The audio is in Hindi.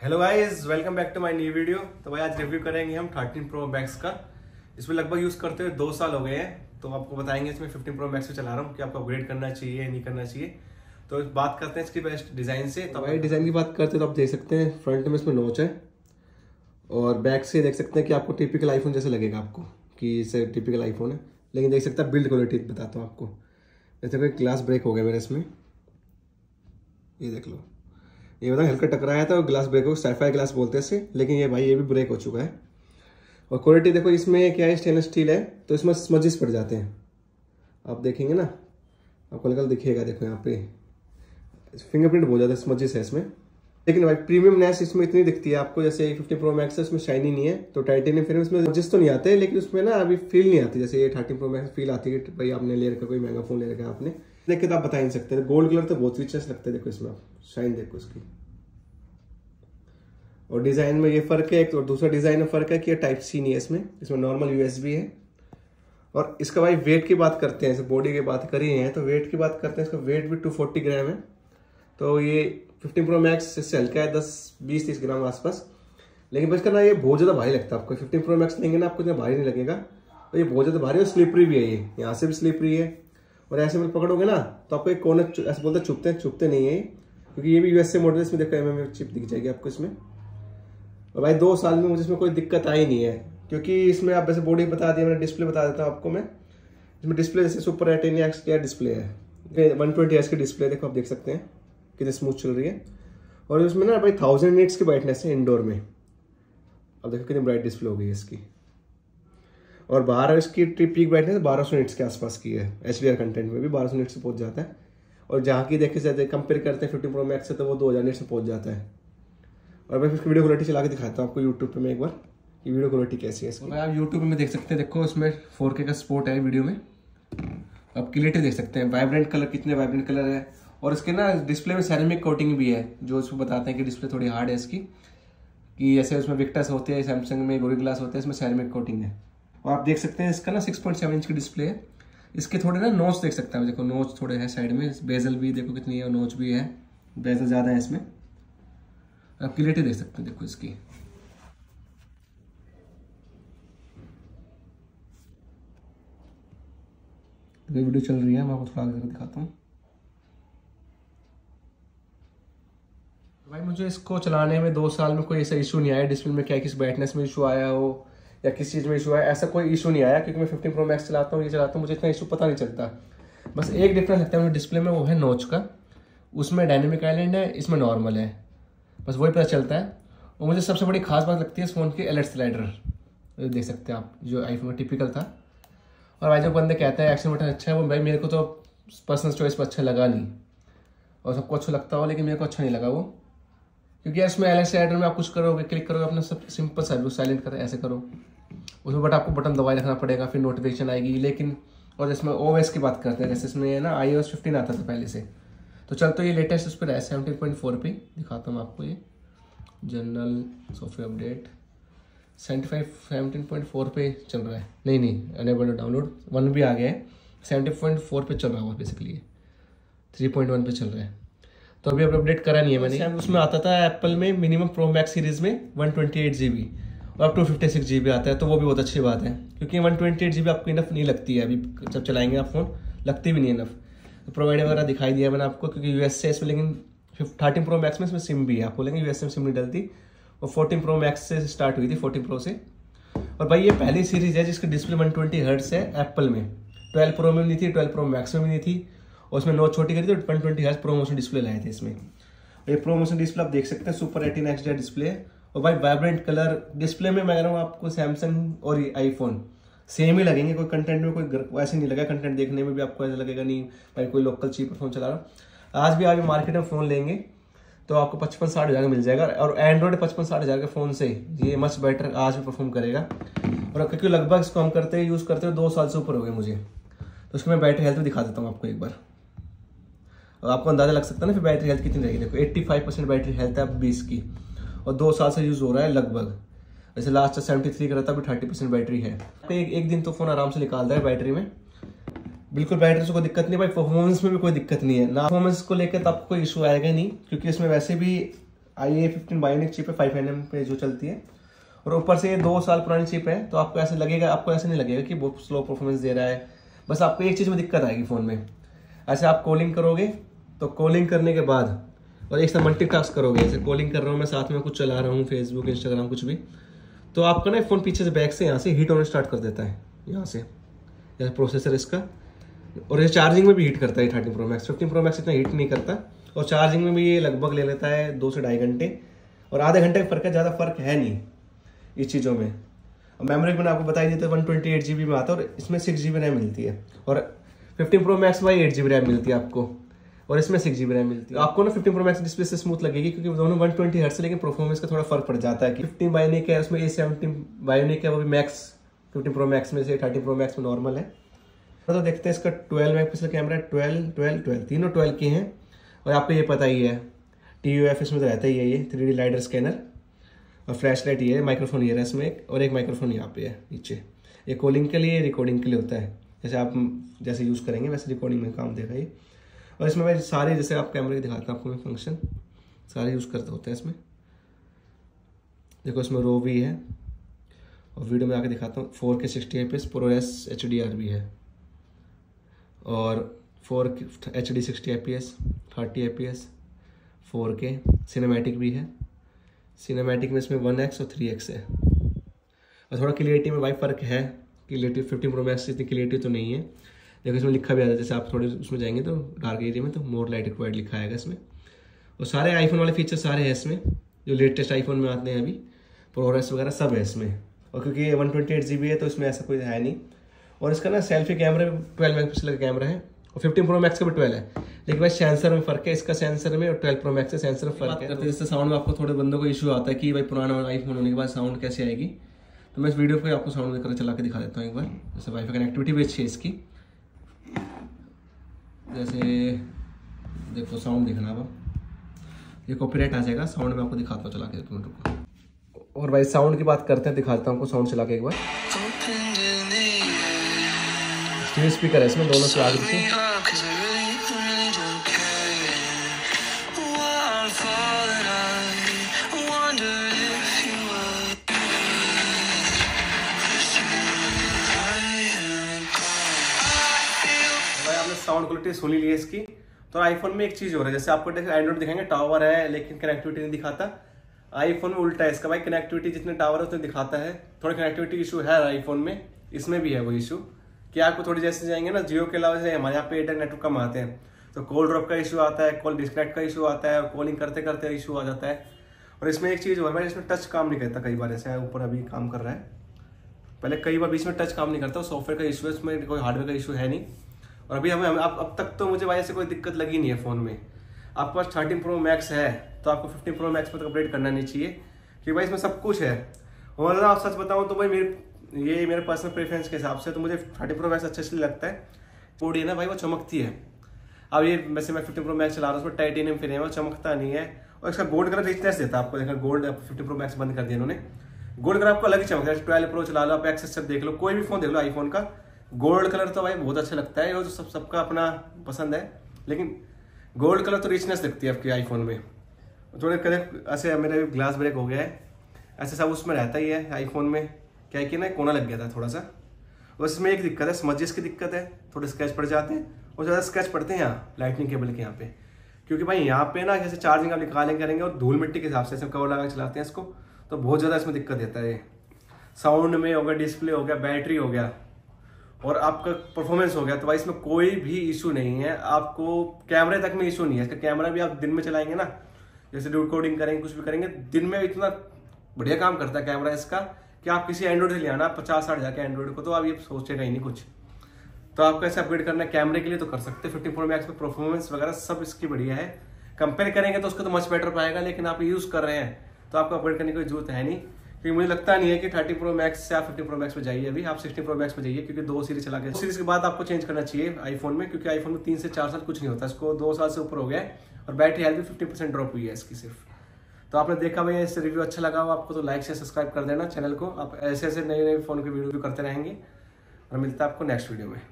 Hello guys, welcome back to my new video. तो भाई आज रिव्यू करेंगे हम 13 प्रो मैक्स का। इसमें लगभग यूज़ करते हुए 2 साल हो गए हैं। तो आपको बताएंगे इसमें 15 प्रो मैक्स पे चला रहा हूँ कि आपको अपग्रेड करना चाहिए नहीं करना चाहिए। तो बात करते हैं इसकी बेस्ट डिज़ाइन से। तो भाई डिज़ाइन की बात करते हैं तो आप देख सकते हैं फ्रंट में इसमें नोच है और बैक से देख सकते हैं कि आपको टिपिकल आईफोन जैसे लगेगा आपको कि इसे टिपिकल आईफोन है। लेकिन देख सकते हैं बिल्ड क्वालिटी बताता हूँ आपको। जैसे कोई ग्लास ब्रेक हो गया मेरे इसमें, ये देख लो। ये बताओ हल्का टकराया था और ग्लास ब्रेक हो, सैफायर ग्लास बोलते हैं इसे, लेकिन ये भाई ये भी ब्रेक हो चुका है। और क्वालिटी देखो इसमें क्या है, स्टेनलेस स्टील है तो इसमें स्मजेस पड़ जाते हैं। आप देखेंगे ना, आपको हल्का दिखेगा। देखो यहाँ पे फिंगरप्रिंट बहुत ज़्यादा स्मजेस है इसमें। लेकिन भाई प्रीमियमनेस इसमें इतनी दिखती है आपको, जैसे 15 प्रो मैक्स है उसमें शाइनी नहीं है। तो टाइटेनियम फिर इसमें स्मजेस तो नहीं आते, लेकिन उसमें ना अभी फील नहीं आती जैसे ये 13 प्रो मैक्स फील आती है कि भाई आपने ले रखा, कोई महंगा फोन ले रखा आपने। देख के तो आप बता नहीं सकते। गोल्ड कलर तो बहुत रिचनेस लगता है। देखो इसमें आप शाइन देखो इसकी। और डिज़ाइन में ये फ़र्क है एक, और दूसरा डिज़ाइन में फ़र्क है कि ये टाइप सी नहीं है इसमें नॉर्मल यूएसबी है। और इसका भाई वेट की बात करते हैं, बॉडी की बात करी है तो वेट की बात करते हैं। इसका वेट भी 240 ग्राम है। तो ये 15 प्रो मैक्स इससे हल्का है 10-20-30 ग्राम आसपास। लेकिन बस करना ये बहुत ज़्यादा भारी लगता है आपको। 15 प्रो मैक्स लेंगे ना आपको इतना भारी नहीं लगेगा। तो ये बहुत ज़्यादा भारी और स्लिपरी भी है। ये यहाँ से भी स्लिपरी है और ऐसे में पकड़ोगे ना तो आपको एक कोने ऐसे बोलते चुपते नहीं है, क्योंकि ये भी यूएसए मॉडल है। इसमें देखो MM चिप दिख जाएगी आपको इसमें। और भाई 2 साल में मुझे इसमें कोई दिक्कत आई नहीं है, क्योंकि इसमें आप वैसे बॉडी बता दिया, मैंने डिस्प्ले बता देता हूँ आपको मैं। इसमें डिस्प्ले जैसे सुपर रेटिना एक्स क्या डिस्प्ले है, 120 Hz की डिस्प्ले। देखो आप देख सकते हैं कितनी स्मूथ चल रही है। और इसमें ना भाई 1000 निट्स की ब्राइटनेस है इंडोर में। अब देखो कितनी ब्राइट डिस्प्ले हो गई है इसकी। और बाहर इसकी पीक ब्राइटनेस 1200 निट्स के आसपास की है। HDR कंटेंट में भी 1200 निट्स से पहुंच जाता है। और जहाँ की देखे जाते कंपेयर करते हैं 15 प्रो मैक्स से तो वो 2000 निट्स से पहुंच जाता है। और मैं इसकी वीडियो क्वालिटी चला के दिखाता हूँ आपको यूट्यूब पे मैं एक बार कि वीडियो क्वालिटी कैसी है इसकी। आप यूट्यूब में देख सकते हैं। देखो इसमें 4K का सपोर्ट है वीडियो में। आप क्लियरिटी देख सकते हैं, वाइब्रेंट कलर, कितने वाइब्रेंट कलर है। और इसके ना डिस्प्ले में सेरेमिक कोटिंग भी है, जो इसको बताते हैं कि डिस्प्ले थोड़ी हार्ड है इसकी, कि जैसे उसमें विक्टस होते हैं, सैमसंग में गोरिल्ला ग्लास होते हैं, इसमें सेरेमिक कोटिंग है। और आप देख सकते हैं इसका ना 6.7 इंच की डिस्प्ले है। इसके थोड़े ना नोच देख सकते हैं। देखो नोच थोड़े है साइड में, बेजल भी देखो कितनी है, नोच भी है, बेजल ज़्यादा है इसमें। आप क्लियरिटी देख सकते हैं देखो इसकी। वीडियो चल रही है, मैं आपको थोड़ा आगे दिखाता हूँ। भाई मुझे इसको चलाने में 2 साल में कोई ऐसा इशू नहीं आया। डिस्प्ले में क्या किस ब्राइटनेस में इशू आया हो या किस चीज़ में इशू आया, ऐसा कोई इशू नहीं आया। क्योंकि मैं 15 प्रो मैक्स चलाता हूँ, ये चलाता हूँ, मुझे इतना इशू पता नहीं चलता। बस एक डिफरेंस लगता है मुझे डिस्प्ले में, वो है नोच का। उसमें डायनेमिक आइलैंड है, इसमें नॉर्मल है, बस वही पता चलता है। और मुझे सबसे बड़ी खास बात लगती है इस फोन की अलर्ट स्लाइडर। देख सकते हैं आप, जो आईफोन में टिपिकल था। और भाई जो बंदे कहते हैं एक्शन बटन अच्छा है, वो भाई मेरे को तो पर्सनल चॉइस पर अच्छा लगा नहीं। और सबको अच्छा लगता हो, लेकिन मेरे को अच्छा नहीं लगा वो। क्योंकि यार इसमें अलर्ट स्लाइडर में आप कुछ करोगे, क्लिक करोगे, अपना सब सिंपल सा साइलेंट करें, ऐसे करो। उसमें बट आपको बटन दबाए रखना पड़ेगा, फिर नोटिफिकेशन आएगी। लेकिन और इसमें OS की बात करते हैं, जैसे इसमें ना iOS 15 आता था पहले से। तो चल तो ये लेटेस्ट उस पर है 17.4 पे। दिखाता हूँ आपको, ये जनरल सॉफ्टवेयर अपडेट 17.4 पे चल रहा है। नहीं अनेबल डाउनलोड 1 भी आ गया है। 17.4 पे चल रहा है बेसिकली, 3.1 पे चल रहा है। तो अभी अपडेट करा नहीं है मैंने। उसमें आता था एप्पल में मिनिमम प्रो मैक्स सीरीज में 128 GB और अब 256 GB आता है। तो वो भी बहुत अच्छी बात है, क्योंकि 128 GB आपको इनफ नहीं लगती है। अभी जब चलाएंगे आप फोन, लगती भी नहीं इनफ। तो प्रोवाइडर वगैरह दिखाई दिया मैंने आपको, क्योंकि यूएसए इसमें, लेकिन 13 प्रो मैक्स में इसमें सिम भी है। आप बोलेंगे यूएसए में सिम नहीं डलती, और 14 प्रो मैक्स से स्टार्ट हुई थी, 14 प्रो से। और भाई ये पहली सीरीज है जिसकी डिस्प्ले 120 हर्ट्ज है एप्पल में। 12 प्रो में भी नहीं थी, 12 प्रो मैक्स में भी नहीं थी। और उसमें नोच छोटी करी थी, 120 हर्ट्ज प्रोमोशन डिस्प्ले लाए थे इसमें। ये प्रोमोशन डिस्प्ले आप देख सकते हैं, सुपर रेटिना XDR डिस्प्ले है। और भाई वाइब्रेंट कलर डिस्प्ले में मैं कह रहा हूँ आपको सैमसंग और आईफोन सेम ही लगेंगे। कोई कंटेंट में कोई ऐसे नहीं लगा, कंटेंट देखने में भी आपको ऐसा लगेगा नहीं भाई कोई लोकल चीप फोन चला रहा। आज भी आप मार्केट में फ़ोन लेंगे तो आपको 55-60 हज़ार का मिल जाएगा। और एंड्रॉइड 55-60 हज़ार के फ़ोन से ये मच बेटर आज भी परफॉर्म करेगा। और क्योंकि लगभग इसको हम यूज़ करते हुए 2 साल से ऊपर हो गए मुझे। तो उसको मैं बैटरी हेल्थ भी दिखा देता हूँ आपको एक बार, और आपको अंदाजा लग सकता है ना फिर बैटरी हेल्थ कितनी रहेगी। देखो 85% बैटरी हेल्थ है अब 20 की, और 2 साल से यूज़ हो रहा है लगभग। वैसे लास्ट 73 का रहता है, अभी 30% बैटरी है। एक दिन तो फ़ोन आराम से निकालता है बैटरी में, बिल्कुल बैटरी से कोई दिक्कत नहीं। भाई परफॉर्मेंस में भी कोई दिक्कत नहीं है ना। परफॉर्मेंस को लेकर तो आपको कोई इशू आएगा नहीं, क्योंकि इसमें वैसे भी IA15 बायोनिक चिप है 5nm पे जो चलती है, और ऊपर से ये 2 साल पुरानी चिप है। तो आपको ऐसे लगेगा, आपको ऐसे नहीं लगेगा कि बहुत स्लो परफॉर्मेंस दे रहा है। बस आपको एक चीज़ में दिक्कत आएगी फ़ोन में, ऐसे आप कॉलिंग करोगे तो कॉलिंग करने के बाद और एक साथ मल्टीटास्क करोगे, जैसे कॉलिंग कर रहा हूँ मैं, साथ में कुछ चला रहा हूँ, फेसबुक इंस्टाग्राम कुछ भी, तो आपका ना फ़ोन पीछे से बैक से यहाँ से हीट होने स्टार्ट कर देता है, यहाँ से जैसे प्रोसेसर इसका। और ये चार्जिंग में भी हीट करता है 13 Pro Max। 15 Pro Max इतना हीट नहीं करता, और चार्जिंग में भी ये लगभग ले लेता है 2 से 2.5 घंटे, और आधे घंटे का फ़र्क है, ज़्यादा फर्क है नहीं इस चीज़ों में। और मेमोरी मैंने आपको बताई दी था 128 GB में आता है, और इसमें 6 GB रैम मिलती है, और 15 Pro Max में 8 GB रैम मिलती है आपको, और इसमें 6 GB रैम मिलती है। आपको ना 15 Pro Max डिस्प्ले से स्मूथ लगेगी, क्योंकि दोनों 120 हर्ट्ज, लेकिन परफॉर्मेंस का थोड़ा फर्क पड़ जाता है कि 15 बायोनिक है, उसमें A17 बायोनिक है, वो भी मैक्स 15 Pro Max में से 13 Pro Max में नॉर्मल है। तो देखते हैं इसका 12 मेगापिक्सल कैमरा है, 12 तीनों 12 के हैं। और आपको ये पता ही है TUF इसमें तो रहता ही है, ये 3D लाइडर स्कैनर, और फ्लैश लाइट ये है, माइक्रोफोन ये है इसमें एक, और एक माइक्रोफोन यहाँ पे है नीचे। ये कॉलिंग के लिए, रिकॉर्डिंग के लिए होता है, जैसे आप जैसे यूज़ करेंगे वैसे रिकॉर्डिंग में काम देगा ये। और इसमें मैं सारे, जैसे आप कैमरे के दिखाता हूँ आपको मैं फंक्शन सारे यूज़ करते होते हैं इसमें। देखो इसमें रो भी है, और वीडियो में आके दिखाता हूँ 4K 60 fps ProRes HDR भी है, और 4K HD 60 fps 30 fps 4K cinematic भी है। सिनेमैटिक में इसमें 1x और 3x है, और थोड़ा क्लियरिटी में भाई फ़र्क है। क्लियरिटी 15 Pro Max इतनी क्लियरिटी तो नहीं है। देखो इसमें लिखा भी आता है, जैसे आप थोड़े उसमें जाएंगे तो डार्क एरिया में, तो मोर लाइट रिक्वायर्ड लिखा आएगा इसमें। और सारे आईफोन वाले फीचर सारे हैं इसमें, जो लेटेस्ट आईफोन में आते हैं अभी, ProRes वगैरह सब है इसमें। और क्योंकि ये 128 GB है तो इसमें ऐसा कोई है नहीं। और इसका ना सेल्फी कैमरा 12 मेगापिक्सल का कैमरा है, और 15 Pro Max का भी 12 है, लेकिन भाई सेंसर में फ़र्क है, इसका सेंसर में और 12 Pro Max के सेंसर में फ़र्क है। जैसे साउंड में आपको थोड़े बंदों को इशू आता है कि भाई पुराना आईफोन होने के बाद साउंड कैसे आएगी, तो मैं इस वीडियो पर आपको साउंड देकर चला के दिखा देता हूँ एक बार। जैसे वाईफाई कनेक्टिविटी भी अच्छी है इसकी, जैसे देखो साउंड दिखना, अब ये कॉपीराइट आ जाएगा, साउंड में आपको दिखाता हूँ चला के, 1 मिनट रुको। और भाई साउंड की बात करते हैं, दिखाता हूँ आपको साउंड चला के एक बार। स्टीरियो स्पीकर है इसमें, दोनों से आगे से। भाई आपने साउंड क्वालिटी सुन ली है इसकी। तो आईफोन में एक चीज हो रहा है, जैसे आपको एंड्रॉइड दिखाएंगे टावर है लेकिन कनेक्टिविटी नहीं दिखाता, आईफोन में उल्टा है इसका भाई, कनेक्टिविटी जितने टावर है उतने दिखाता है। थोड़ा कनेक्टिविटी इशू है आईफोन में, इसमें भी है वो इशू कि आपको थोड़ी जैसे जाएंगे ना, जियो के अलावा जैसे हमारे यहाँ पे एयरटेल नेटवर्क कम आते हैं, तो कॉल ड्रॉप का इशू आता है, कॉल डिस्कनेक्ट का इशू आता है, कॉलिंग करते करते इशू आ जाता है। और इसमें एक चीज़ हो रहा है, इसमें टच काम नहीं करता कई बार, ऐसे ऊपर अभी काम कर रहा है, पहले कई बार बीच में टच काम नहीं करता, सॉफ्टवेयर का इशू है, इसमें कोई हार्डवेयर का इशू है नहीं। और अभी हमें अब तक तो मुझे भाई से कोई दिक्कत लगी नहीं है फ़ोन में। आपके पास 13 Pro Max है तो आपको 15 Pro Max पर तो अपडेट करना नहीं चाहिए, क्योंकि भाई इसमें सब कुछ है। और अगर आप सच बताऊँ तो भाई मेरे पर्सनल प्रेफरेंस के हिसाब से तो मुझे 13 Pro Max अच्छा इसलिए लगता है, बॉडी है ना भाई वो चमकती है। अब ये वैसे मैं 15 Pro Max चला रहा हूँ, उसमें टाइटेनियम फ्रेम है, वो चमकता नहीं है, और इसका गोल्ड कलर रिचनेस देता है आपको। देखा गोल्ड 15 Pro Max बंद कर दिया इन्होंने, गोल्ड कलर आपको अलग ही चमकता है। 12 Pro चला लो आप, एक्सेस देख लो, कोई भी फोन देख लो आईफोन का, गोल्ड कलर तो भाई बहुत अच्छा लगता है, वो तो सबका अपना पसंद है, लेकिन गोल्ड कलर तो रिचनेस दिखती है आपके आईफोन में। थोड़े कलर ऐसे मेरा ग्लास ब्रेक हो गया है, ऐसे सब उसमें रहता ही है आईफोन में, क्या है कि ना कोना लग गया था थोड़ा सा, और इसमें एक दिक्कत है, स्मजेस की दिक्कत है, थोड़े स्क्रैच पड़ जाते हैं, और ज़्यादा स्क्रैच पड़ते हैं यहाँ लाइटनिंग केबल के यहाँ पे, क्योंकि भाई यहाँ पे ना जैसे चार्जिंग आप निकालेंगे करेंगे और धूल मिट्टी के हिसाब से कवर लगा के चलाते हैं इसको, तो बहुत ज़्यादा इसमें दिक्कत देता है। साउंड में हो गया, डिस्प्ले हो गया, बैटरी हो गया, और आपका परफॉर्मेंस हो गया, तो भाई इसमें कोई भी इशू नहीं है। आपको कैमरे तक में इशू नहीं है, इसका कैमरा भी आप दिन में चलाएंगे ना, जैसे रिकॉर्डिंग करेंगे कुछ भी करेंगे, दिन में इतना बढ़िया काम करता है कैमरा इसका कि आप किसी एंड्रॉइड से ले आना 50-60 हज़ार के एंड्रॉइड को, तो आप ये सोचेगा ही नहीं कुछ। तो आपको ऐसे अपग्रेड करना है कैमरे के लिए तो कर सकते हैं। 15 Pro Max में परफॉर्मेंस वगैरह सब इसकी बढ़िया है, कंपेयर करेंगे तो उसको तो मच बेटर पाएगा, लेकिन आप यूज़ कर रहे हैं तो आपको अपग्रेड करने की जरूरत है नहीं, क्योंकि मुझे लगता नहीं है कि 13 Pro Max से आप 15 Pro Max में जाइए, अभी आप 16 Pro Max में जाइए, क्योंकि 2 सीरीज चला गया, सीरीज के बाद आपको चेंज करना चाहिए आईफोन में, क्योंकि आईफोन में 3 से 4 साल कुछ नहीं होता, इसको 2 साल से ऊपर हो गया है, और बैटरी हेल्थ भी 50% ड्रॉप हुई है इसकी सिर्फ। तो आपने देखा भैया, इससे रिव्यू अच्छा लगा हो आपको तो लाइक से सब्सक्राइब कर देना चैनल को, आप ऐसे ऐसे नए नए फोन के वीडियो भी करते रहेंगे, और मिलता है आपको नेक्स्ट वीडियो में।